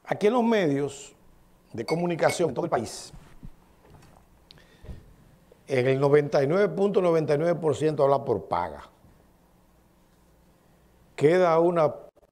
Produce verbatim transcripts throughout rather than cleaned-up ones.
Aquí en los medios de comunicación en todo el país, en el noventa y nueve punto noventa y nueve por ciento habla por paga. Queda una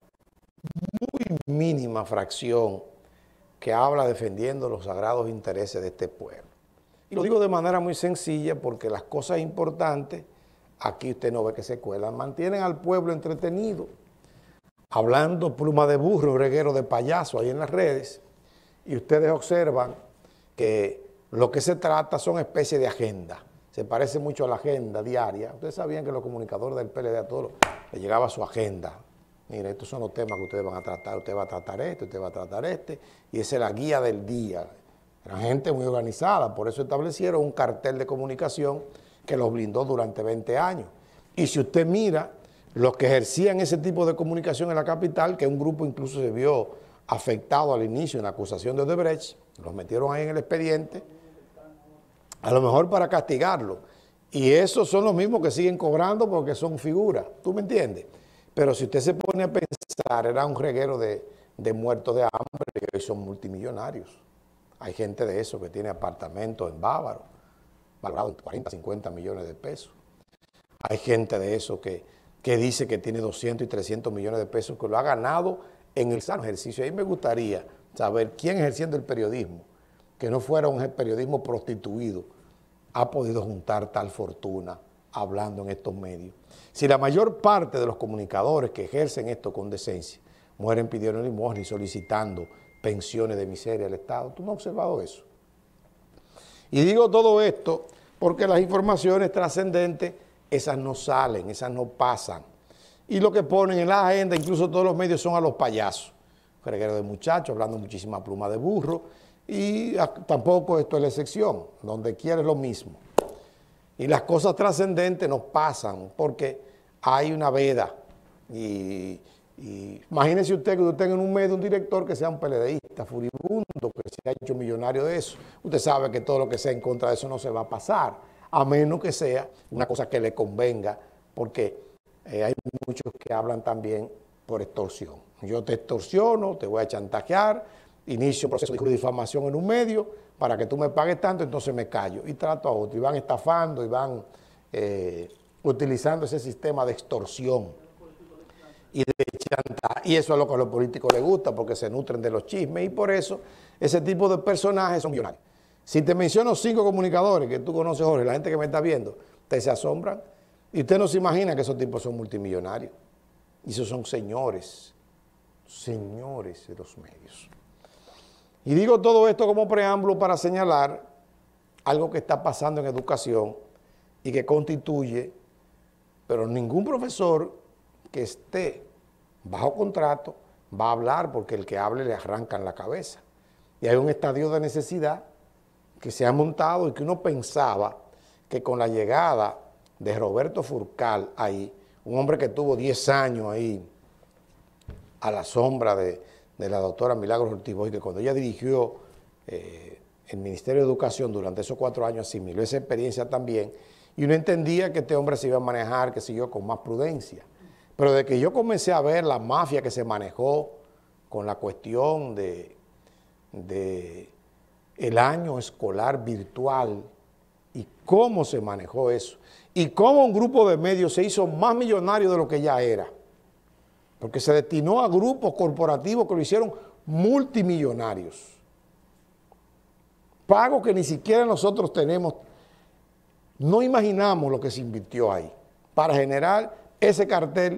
muy mínima fracción que habla defendiendo los sagrados intereses de este pueblo. Y lo digo de manera muy sencilla porque las cosas importantes, aquí usted no ve que se cuelan, mantienen al pueblo entretenido, hablando pluma de burro, reguero de payaso ahí en las redes, y ustedes observan que lo que se trata son especies de agenda. Se parece mucho a la agenda diaria. Ustedes sabían que los comunicadores del P L D a todos les llegaba su agenda. Mire, estos son los temas que ustedes van a tratar. Usted va a tratar este, usted va a tratar este, y esa es la guía del día. Era gente muy organizada, por eso establecieron un cartel de comunicación que los blindó durante veinte años. Y si usted mira, los que ejercían ese tipo de comunicación en la capital, que un grupo incluso se vio afectado al inicio en la acusación de Odebrecht, los metieron ahí en el expediente, a lo mejor para castigarlo. Y esos son los mismos que siguen cobrando porque son figuras, ¿tú me entiendes? Pero si usted se pone a pensar, era un reguero de, de muertos de hambre y hoy son multimillonarios. Hay gente de eso que tiene apartamentos en Bávaro, valorados en cuarenta, cincuenta millones de pesos. Hay gente de eso que, que dice que tiene doscientos y trescientos millones de pesos, que lo ha ganado en el sano ejercicio. Ahí me gustaría saber quién ejerciendo el periodismo, que no fuera un periodismo prostituido, ha podido juntar tal fortuna hablando en estos medios. Si la mayor parte de los comunicadores que ejercen esto con decencia mueren pidiendo limosna y solicitando pensiones de miseria al Estado, ¿tú no has observado eso? Y digo todo esto porque las informaciones trascendentes, esas no salen, esas no pasan. Y lo que ponen en la agenda, incluso todos los medios, son a los payasos. Reguero de muchachos, hablando muchísima pluma de burro, y tampoco esto es la excepción, donde quiera es lo mismo. Y las cosas trascendentes nos pasan porque hay una veda. Y, y imagínese usted que usted tenga en un medio un director que sea un peledeísta furibundo, que se ha hecho millonario de eso. Usted sabe que todo lo que sea en contra de eso no se va a pasar, a menos que sea una cosa que le convenga, porque eh, hay muchos que hablan también por extorsión. Yo te extorsiono, te voy a chantajear, inicio un proceso de difamación en un medio para que tú me pagues tanto, entonces me callo y trato a otro. Y van estafando y van eh, utilizando ese sistema de extorsión y de chantaje. Y eso es lo que a los políticos les gusta porque se nutren de los chismes y por eso ese tipo de personajes son millonarios. Si te menciono cinco comunicadores que tú conoces, Jorge, la gente que me está viendo, te se asombran y usted no se imagina que esos tipos son multimillonarios. Y esos son señores, señores de los medios. Y digo todo esto como preámbulo para señalar algo que está pasando en educación y que constituye, pero ningún profesor que esté bajo contrato va a hablar porque el que hable le arrancan la cabeza. Y hay un estadio de necesidad que se ha montado y que uno pensaba que con la llegada de Roberto Furcal ahí, un hombre que tuvo diez años ahí a la sombra de, de la doctora Milagros Ortiz Boy, que cuando ella dirigió eh, el Ministerio de Educación durante esos cuatro años asimiló esa experiencia también, y uno entendía que este hombre se iba a manejar, que siguió con más prudencia. Pero de que yo comencé a ver la mafia que se manejó con la cuestión de, de el año escolar virtual y cómo se manejó eso, y cómo un grupo de medios se hizo más millonario de lo que ya era, porque se destinó a grupos corporativos que lo hicieron multimillonarios. Pagos que ni siquiera nosotros tenemos, no imaginamos lo que se invirtió ahí para generar ese cartel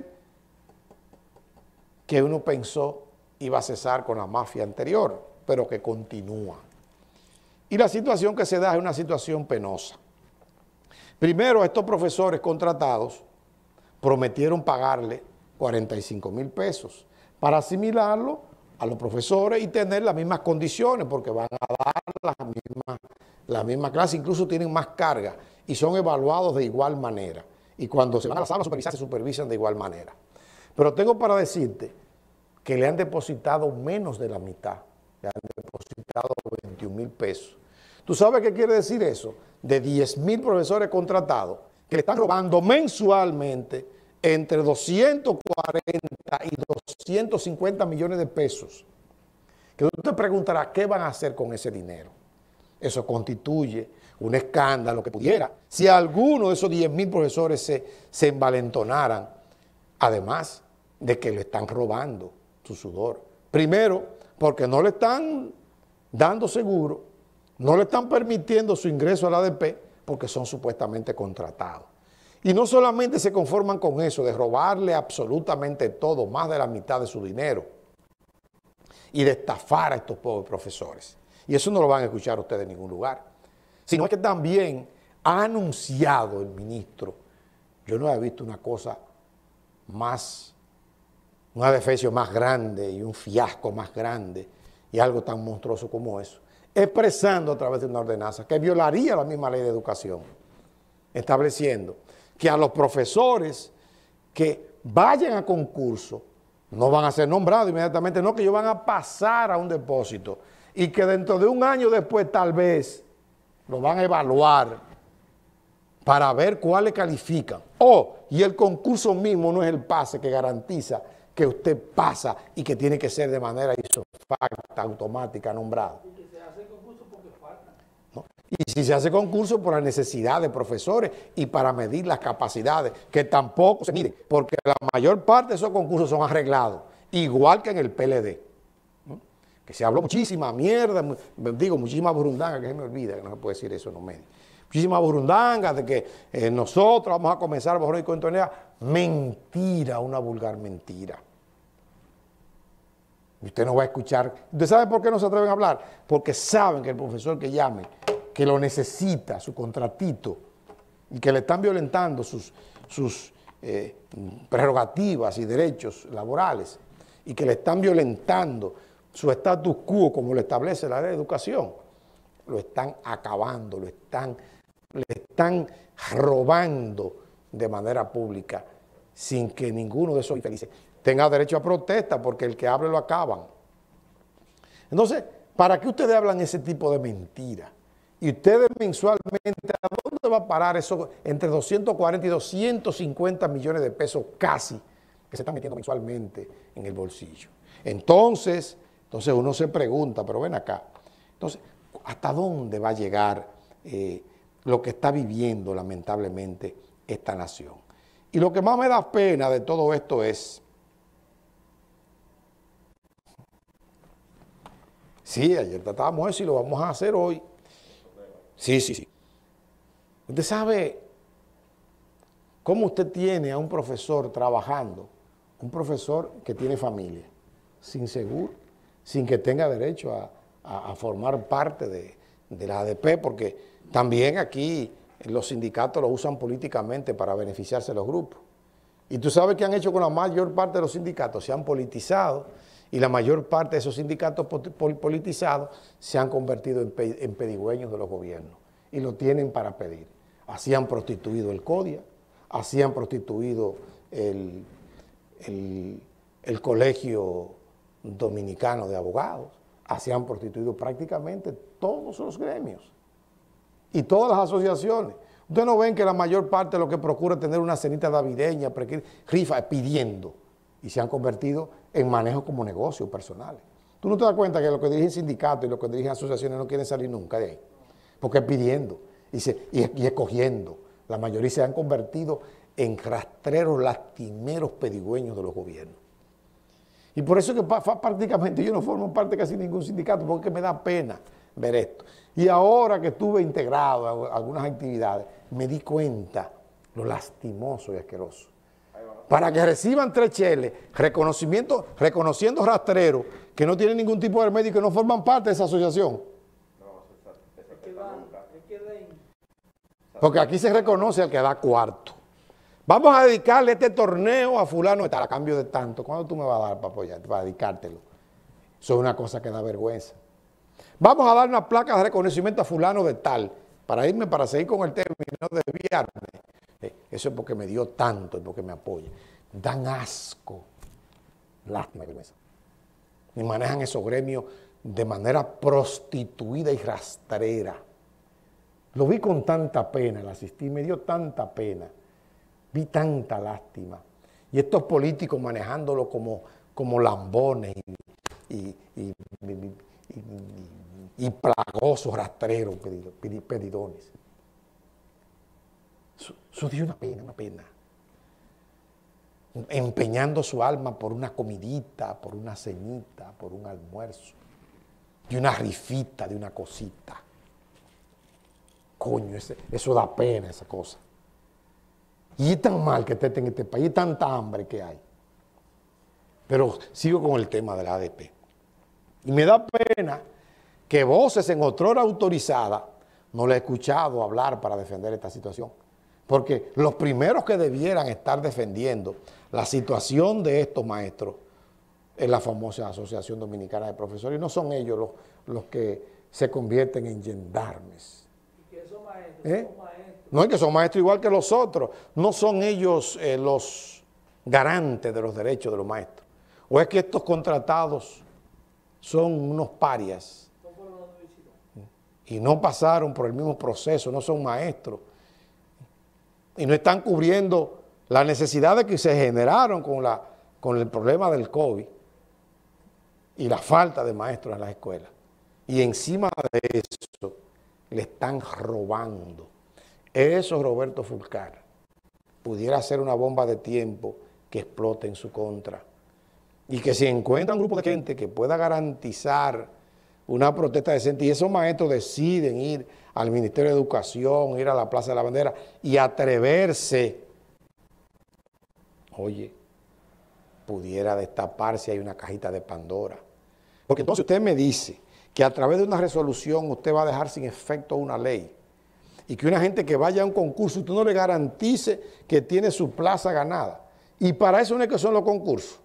que uno pensó iba a cesar con la mafia anterior, pero que continúa. Y la situación que se da es una situación penosa. Primero, estos profesores contratados prometieron pagarle cuarenta y cinco mil pesos para asimilarlo a los profesores y tener las mismas condiciones, porque van a dar la misma, la misma clase, incluso tienen más carga y son evaluados de igual manera. Y cuando se van a las aulas a supervisar, se supervisan de igual manera. Pero tengo para decirte que le han depositado menos de la mitad, le han depositado veintiún mil pesos. ¿Tú sabes qué quiere decir eso? De diez mil profesores contratados que le están robando mensualmente entre doscientos cuarenta y doscientos cincuenta millones de pesos, que tú te preguntarás qué van a hacer con ese dinero. Eso constituye un escándalo que pudiera, si alguno de esos diez mil profesores se, se envalentonaran, además de que le están robando su sudor. Primero, porque no le están dando seguro, no le están permitiendo su ingreso a la A D P, porque son supuestamente contratados. Y no solamente se conforman con eso, de robarle absolutamente todo, más de la mitad de su dinero, y de estafar a estos pobres profesores. Y eso no lo van a escuchar ustedes en ningún lugar. Sino que también ha anunciado el ministro, yo no he visto una cosa más, una defecio más grande y un fiasco más grande y algo tan monstruoso como eso, expresando a través de una ordenanza que violaría la misma ley de educación, estableciendo que a los profesores que vayan a concurso no van a ser nombrados inmediatamente, no, que ellos van a pasar a un depósito y que dentro de un año después tal vez lo van a evaluar para ver cuáles califican. Oh, y el concurso mismo no es el pase que garantiza que usted pasa y que tiene que ser de manera isofacta, automática, nombrado. Y que se hace concurso porque falta. ¿No? Y si se hace concurso por la necesidad de profesores y para medir las capacidades, que tampoco se miden, porque la mayor parte de esos concursos son arreglados, igual que en el P L D. ¿No? Que se habló muchísima mierda, digo, muchísima burundanga, que se me olvida, que no se puede decir eso en los medios. Muchísima burundanga de que eh, nosotros vamos a comenzar bajo el contonea. Mentira, una vulgar mentira. Y usted no va a escuchar. ¿Usted sabe por qué no se atreven a hablar? Porque saben que el profesor que llame, que lo necesita, su contratito, y que le están violentando sus, sus eh, prerrogativas y derechos laborales, y que le están violentando su status quo como lo establece la ley de educación, lo están acabando, lo están, le están robando de manera pública sin que ninguno de esos infelices tenga derecho a protesta, porque el que hable lo acaban. Entonces, ¿para qué ustedes hablan ese tipo de mentiras? Y ustedes mensualmente, ¿a dónde va a parar eso entre doscientos cuarenta y doscientos cincuenta millones de pesos casi que se están metiendo mensualmente en el bolsillo? Entonces, entonces uno se pregunta, pero ven acá, entonces, ¿hasta dónde va a llegar eh, lo que está viviendo lamentablemente esta nación? Y lo que más me da pena de todo esto es, sí, ayer tratábamos eso y lo vamos a hacer hoy. Sí, sí, sí. Usted sabe cómo usted tiene a un profesor trabajando, un profesor que tiene familia, sin seguro, sin que tenga derecho a, a, a formar parte de, de la A D P, porque también aquí los sindicatos lo usan políticamente para beneficiarse de los grupos. Y tú sabes qué han hecho con la mayor parte de los sindicatos, se han politizado, y la mayor parte de esos sindicatos politizados se han convertido en, pe en pedigüeños de los gobiernos y lo tienen para pedir. Así han prostituido el CODIA, así han prostituido el, el, el Colegio Dominicano de Abogados, así han prostituido prácticamente todos los gremios y todas las asociaciones. Ustedes no ven que la mayor parte de lo que procura es tener una cenita navideña, rifa, pidiendo, y se han convertido en manejos como negocios personales. ¿Tú no te das cuenta que los que dirigen sindicatos y los que dirigen asociaciones no quieren salir nunca de ahí? Porque es pidiendo y, se, y, y escogiendo. La mayoría se han convertido en rastreros lastimeros pedigüeños de los gobiernos. Y por eso que prácticamente yo no formo parte de casi ningún sindicato, porque me da pena ver esto. Y ahora que estuve integrado a algunas actividades, me di cuenta lo lastimoso y asqueroso. Para que reciban tres cheles, reconocimiento, reconociendo rastreros que no tienen ningún tipo de remedio y que no forman parte de esa asociación. Porque aquí se reconoce al que da cuarto. Vamos a dedicarle este torneo a fulano de tal, a cambio de tanto. ¿Cuándo tú me vas a dar para apoyarte, para dedicártelo? Eso es una cosa que da vergüenza. Vamos a dar una placa de reconocimiento a fulano de tal, para irme, para seguir con el término, no desviarme. Eso es porque me dio tanto y porque me apoya. Dan asco, lástima y vergüenza. Y manejan esos gremios de manera prostituida y rastrera. Lo vi con tanta pena, la asistí, me dio tanta pena. Vi tanta lástima. Y estos políticos manejándolo como, como lambones y, y, y, y, y, y plagosos rastreros pedidones. Eso, eso dio una pena, una pena. Empeñando su alma por una comidita, por una cenita, por un almuerzo, de una rifita, de una cosita. Coño, ese, eso da pena, esa cosa. Y es tan mal que esté en este país, y tanta hambre que hay. Pero sigo con el tema de la A D P. Y me da pena que voces en otrora autorizadas no le he escuchado hablar para defender esta situación. Porque los primeros que debieran estar defendiendo la situación de estos maestros es la famosa Asociación Dominicana de Profesores, y no son ellos los, los que se convierten en gendarmes. ¿Y que esos maestros ¿Eh? son maestros? No es que son maestros igual que los otros, no son ellos eh, los garantes de los derechos de los maestros. O es que estos contratados son unos parias ¿No fueron a la universidad? y no pasaron por el mismo proceso, no son maestros y no están cubriendo las necesidades que se generaron con, la, con el problema del COVID y la falta de maestros en las escuelas. Y encima de eso le están robando. Eso, Roberto Fulcar, pudiera ser una bomba de tiempo que explote en su contra. Y que si encuentra un grupo de gente que pueda garantizar una protesta decente, y esos maestros deciden ir al Ministerio de Educación, ir a la Plaza de la Bandera y atreverse, oye, pudiera destaparse, hay una cajita de Pandora. Porque entonces usted me dice que a través de una resolución usted va a dejar sin efecto una ley, y que una gente que vaya a un concurso, usted no le garantice que tiene su plaza ganada. Y para eso no es que son los concursos.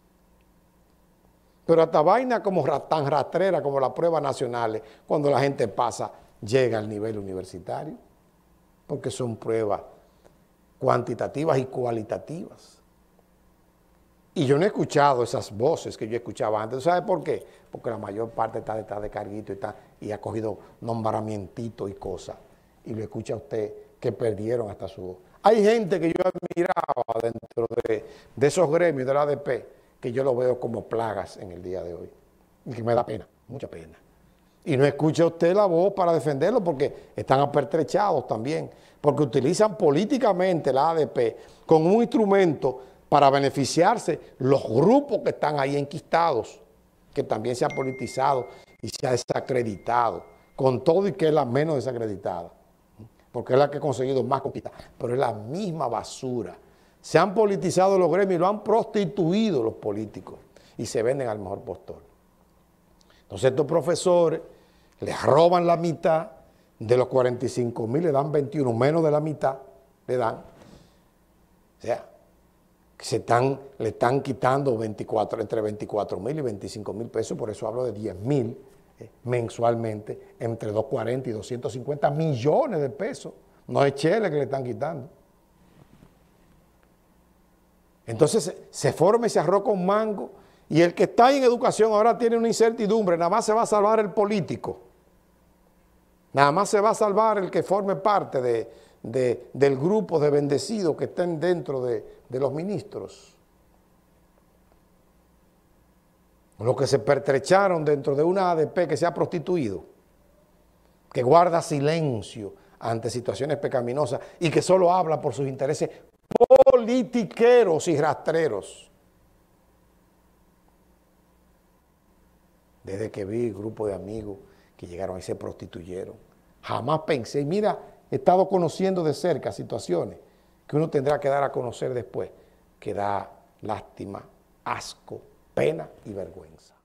Pero hasta vaina como tan rastrera como las pruebas nacionales, cuando la gente pasa, llega al nivel universitario, porque son pruebas cuantitativas y cualitativas. Y yo no he escuchado esas voces que yo escuchaba antes. ¿Sabe por qué? Porque la mayor parte está detrás de carguito y, está, y ha cogido nombramientos y cosas. Y lo escucha usted que perdieron hasta su voz. Hay gente que yo admiraba dentro de, de esos gremios de la A D P, que yo lo veo como plagas en el día de hoy. Y que me da pena, mucha pena. Y no escucha usted la voz para defenderlo porque están apertrechados también. Porque utilizan políticamente la A D P como un instrumento para beneficiarse los grupos que están ahí enquistados, que también se ha politizado y se ha desacreditado, con todo y que es la menos desacreditada, porque es la que ha conseguido más conquistas, pero es la misma basura. Se han politizado los gremios y lo han prostituido los políticos y se venden al mejor postor. Entonces estos profesores les roban la mitad, de los cuarenta y cinco mil le dan veintiuno, menos de la mitad le dan. O sea, que se están, le están quitando veinticuatro, entre veinticuatro mil y veinticinco mil pesos, por eso hablo de diez mil eh, mensualmente, entre doscientos cuarenta y doscientos cincuenta millones de pesos. No es chele que le están quitando. Entonces se, se forma ese arroz con mango y el que está en educación ahora tiene una incertidumbre, nada más se va a salvar el político, nada más se va a salvar el que forme parte de, de, del grupo de bendecidos que estén dentro de, de los ministros, los que se pertrecharon dentro de una A D P que se ha prostituido, que guarda silencio ante situaciones pecaminosas y que solo habla por sus intereses politiqueros y rastreros. Desde que vi grupo de amigos que llegaron y se prostituyeron, jamás pensé, mira, he estado conociendo de cerca situaciones que uno tendrá que dar a conocer después, que da lástima, asco, pena y vergüenza.